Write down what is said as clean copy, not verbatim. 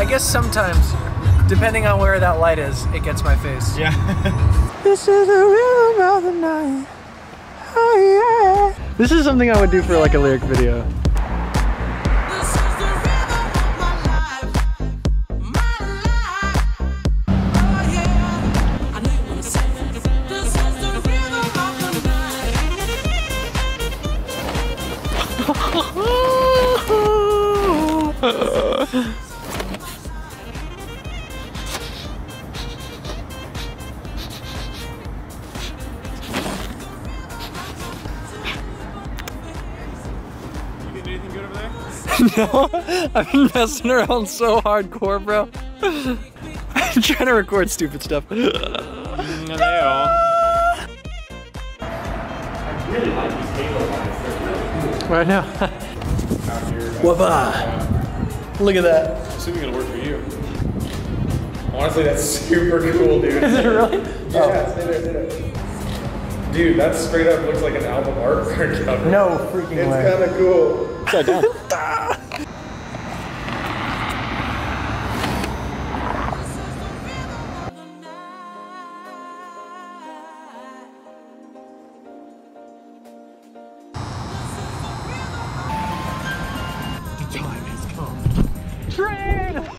I guess sometimes, depending on where that light is, it gets my face. Yeah. This is the rhythm of the night. Oh yeah. This is something I would do for like a lyric video. No, I've been messing around so hardcore, bro. I'm trying to record stupid stuff. I really like these halo lights. They're really cool. Right now. Whoop-ah. Look at that. I'm assuming it'll work for you. Honestly, that's super cool, dude. Is it really? Yeah, stay there. Dude, that straight up looks like an album art cover. No freaking way. It's kind of cool. Upside down.